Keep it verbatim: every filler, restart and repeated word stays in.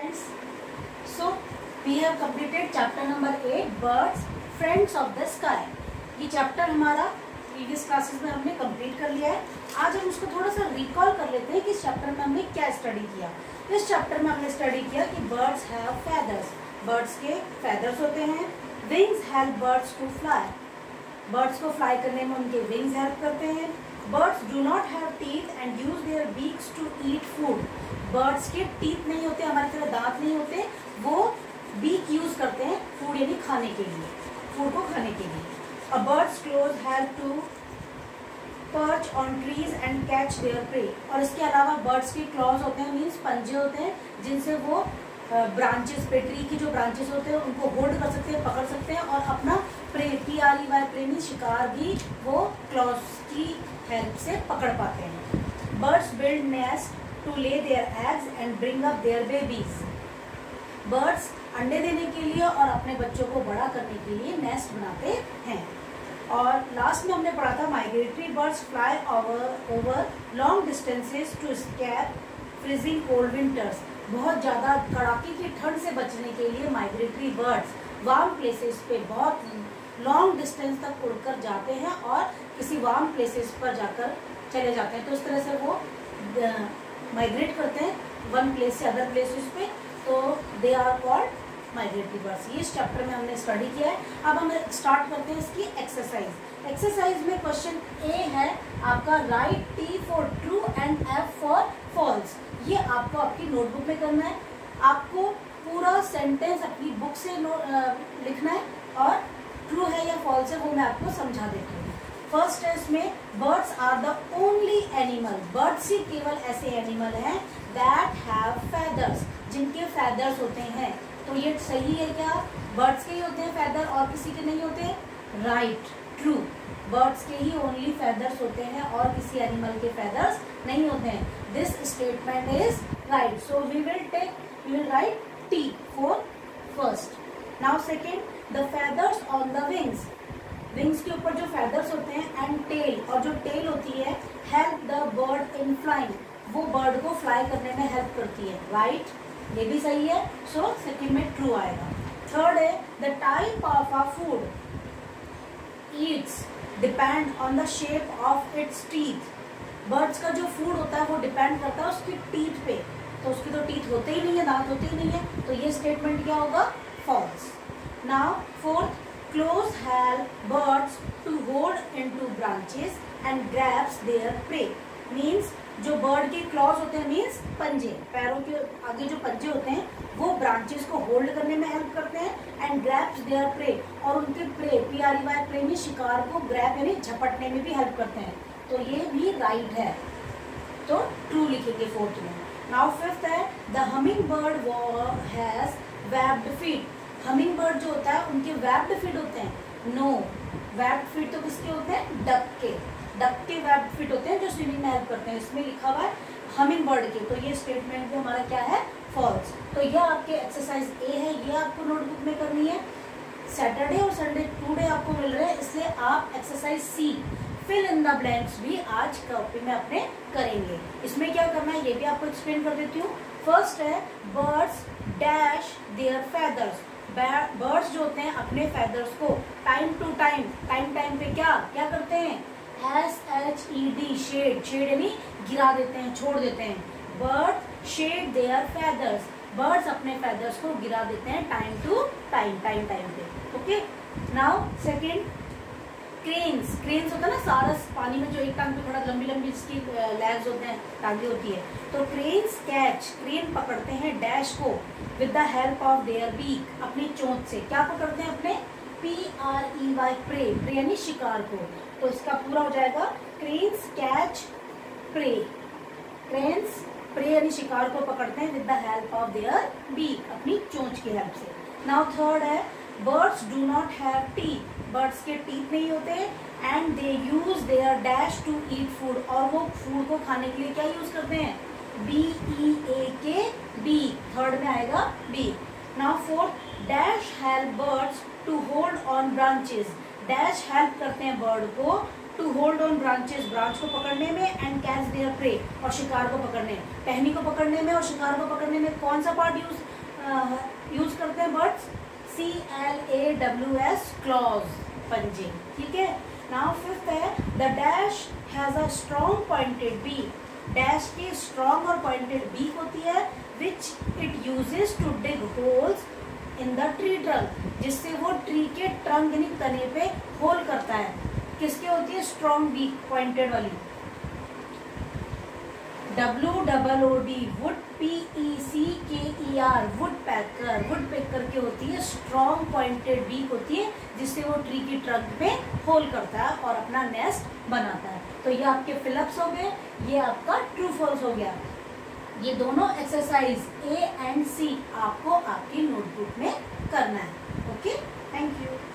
students. So we have completed chapter number eight, birds, friends of the sky. ये chapter हमारा previous classes में हमने complete कर लिया है. आज हम उसको थोड़ा सा रिकॉल कर लेते हैं कि इस चैप्टर में हमने क्या स्टडी किया. इस चैप्टर में हमने स्टडी किया कि बर्ड्स हैव फेदर्स. बर्ड्स के फेदर्स होते हैं. Wings help birds to fly. Birds को फ्लाई करने में उनके विंग्स हेल्प करते हैं. Birds do not have teeth and use their beaks to eat food. Birds के टीथ नहीं होते, हमारी तरह दांत नहीं होते, वो बीक यूज करते हैं फूड यानी खाने के लिए, फूड को खाने के लिए. A bird's claws help to perch on trees and catch their prey. और इसके अलावा बर्ड्स के क्लॉज होते हैं, मीन्स पंजे होते हैं जिनसे वो ब्रांचेस पे, ट्री की जो ब्रांचेस होते हैं उनको होल्ड कर सकते हैं, पकड़ सकते हैं और अपना prey, P R E Y prey mean शिकार भी वो क्लॉज की हेल्प से पकड़ पाते हैं. Birds build nest to lay their eggs and bring up their babies. Birds अंडे देने के लिए और अपने बच्चों को बड़ा करने के लिए नेस्ट बनाते हैं. और लास्ट में हमने पढ़ा था migratory birds fly over over long distances to escape freezing cold winters. बहुत ज़्यादा कड़ाके की ठंड से बचने के लिए माइग्रेटरी बर्ड्स वार्म प्लेसेस पे बहुत लॉन्ग डिस्टेंस तक उड़कर जाते हैं और किसी वार्म प्लेसेस पर जाकर चले जाते हैं. तो इस तरह से वो माइग्रेट करते हैं वन प्लेस से अदर प्लेसेस पे, तो they are called migratory birds. ये इस चैप्टर में हमने स्टडी किया है. अब हम स्टार्ट करते हैं इसकी एक्सरसाइज. एक्सरसाइज में क्वेश्चन ए है आपका, write T for true and F for false. ये आपको आपकी नोटबुक में करना है. आपको पूरा सेंटेंस अपनी बुक से लिखना है और ट्रू है या फॉल्स है वो मैं आपको समझा देती हूँ. फर्स्ट है इसमें, birds are the only animal. Birds ही केवल ऐसे एनिमल हैं दैट हैव फेदर्स, जिनके फेदर्स होते हैं. तो ये सही है क्या? बर्ड्स के ही होते हैं फेदर और किसी के नहीं होते? Right, true. बर्ड्स के ही ओनली फेदर्स होते हैं और किसी एनिमल के फेदर्स नहीं होते हैं. This statement is right. So we will take we will write T for first. Now second, the feathers on the wings. Wings के ऊपर जो फेदर्स होते हैं एंड टेल, और जो टेल होती है, help the bird in flying. वो बर्ड को फ्लाई करने में हेल्प करती है. Right right? ये भी सही है. सो सेकेंड में ट्रू आएगा. थर्ड है, the type of a food eats depend on the shape of its teeth. Birds का जो फूड होता है वो डिपेंड करता है उसकी टीथ पे. तो उसके तो टीथ होते ही नहीं है, दांत होते ही नहीं है, तो ये स्टेटमेंट क्या होगा? False. Now fourth, claws help birds to hold into branches and grabs their prey. Means जो बर्ड के क्लॉज होते हैं, मीन्स पंजे, पैरों के आगे जो पंजे होते हैं वो ब्रांचेस को होल्ड करने में हेल्प करते हैं. एंड ग्रैब्स देयर प्रे, और उनके prey, P R E Y prey में शिकार को ग्रैब यानी झपटने में भी हेल्प करते हैं. तो ये भी राइट है, तो ट्रू लिखेंगे फोर्थ में. नाउ फिफ्थ है, the hummingbird has webbed feet. Hummingbird जो होता है उनके वेब्ड फीट होते हैं? नो, वेब्ड फीट तो किसके होते हैं? डक के. डक के वेब्ड फीट होते हैं जो स्विमिंग में हेल्प करते हैं. इसमें लिखा हुआ है हमिंग बर्ड के, तो ये स्टेटमेंट भी हमारा क्या है? फॉल्स. तो यह आपके एक्सरसाइज ए है, ये आपको नोटबुक में करनी है. सैटरडे और संडे टू डे आपको मिल रहे हैं, इसलिए आप exercise C fill in the blanks भी आज कॉपी में अपने करेंगे. इसमें क्या करना है ये भी आपको एक्सप्लेन कर देती हूँ. फर्स्ट है, birds dash their feathers. Birds जो होते हैं अपने फेदर्स को time to time, time time पे क्या क्या करते हैं? S H E D, shed. Shed यानी गिरा देते हैं, छोड़ देते हैं. Bird shed their feathers. Birds अपने फेदर्स को गिरा देते हैं time to time, time time पे. Okay. Now second, cranes. Cranes होता है ना सारस, पानी में जो एक टांग पे थोड़ा लंबी लंबी इसकी लेग्स होते हैं, टांगे होती है. तो क्रेन्स कैच, क्रेन पकड़ते हैं डैश को with the help of their beak. अपनी चोंच से क्या पकड़ते हैं? अपने P R E Y prey, prey यानी शिकार को. तो इसका पूरा हो जाएगा, cranes catch prey. Cranes prey यानी शिकार को पकड़ते हैं with the help of their beak, अपनी चोंच की हेल्प से. नाउ थर्ड है, birds do not have teeth. Birds के टीथ नहीं होते and they use their dash to eat food. और वो फूड को खाने के लिए क्या यूज करते हैं? बी ई ए के, बी. थर्ड में आएगा B. Now fourth, dash help birds to hold on branches. Dash help करते हैं बर्ड को to hold on branches, branch को पकड़ने में, एंड कैच देयर प्रे, और शिकार को पकड़ने. टहनी को पकड़ने में और शिकार को पकड़ने में कौन सा पार्ट यूज यूज करते हैं birds? C L A W S, claws, पंजे, ठीक है। नाउ फिफ्थ है the dash has a strong pointed beak. Dash की स्ट्रॉन्ग और पॉइंटेड बीक होती है which it uses to dig holes in the tree trunk, जिससे वो ट्री के ट्रंक यानी तने पे होल करता है। किसके होती है स्ट्रॉन्ग बीक, पॉइंटेड वाली? W double O D, wood, P E C K E R, woodpecker, woodpecker की होती है स्ट्रॉन्ग पॉइंटेड बीक होती है, जिससे वो ट्री की ट्रंक पे होल करता है और अपना नेस्ट बनाता है। तो ये आपके फिलअप्स हो गए, ये आपका ट्रू फॉल्स हो गया। ये दोनों एक्सरसाइज ए एंड सी आपको आपकी नोटबुक में करना है। Okay, thank you.